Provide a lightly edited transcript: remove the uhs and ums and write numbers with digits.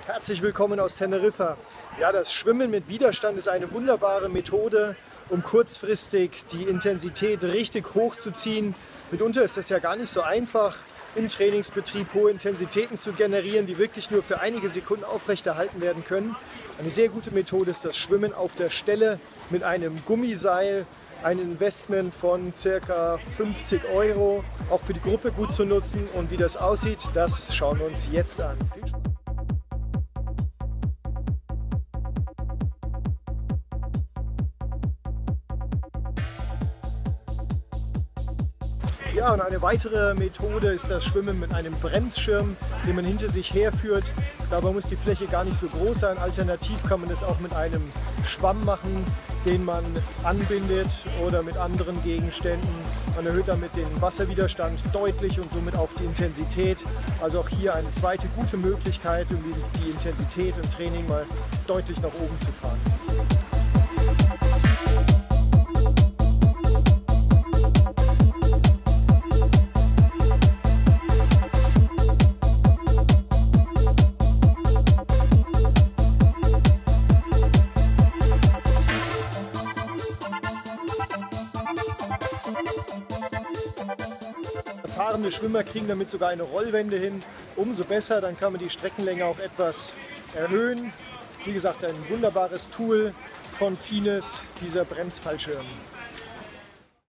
Herzlich willkommen aus Teneriffa. Ja, das Schwimmen mit Widerstand ist eine wunderbare Methode, um kurzfristig die Intensität richtig hochzuziehen. Mitunter ist das ja gar nicht so einfach, im Trainingsbetrieb hohe Intensitäten zu generieren, die wirklich nur für einige Sekunden aufrechterhalten werden können. Eine sehr gute Methode ist das Schwimmen auf der Stelle mit einem Gummiseil. Ein Investment von ca. 50 €, auch für die Gruppe gut zu nutzen. Und wie das aussieht, das schauen wir uns jetzt an. Viel Spaß! Ja, und eine weitere Methode ist das Schwimmen mit einem Bremsschirm, den man hinter sich herführt. Dabei muss die Fläche gar nicht so groß sein. Alternativ kann man das auch mit einem Schwamm machen, den man anbindet oder mit anderen Gegenständen. Man erhöht damit den Wasserwiderstand deutlich und somit auch die Intensität. Also auch hier eine zweite gute Möglichkeit, um die Intensität im Training mal deutlich nach oben zu fahren. Erfahrene Schwimmer kriegen damit sogar eine Rollwende hin. Umso besser, dann kann man die Streckenlänge auch etwas erhöhen. Wie gesagt, ein wunderbares Tool von Fines, dieser Bremsfallschirm.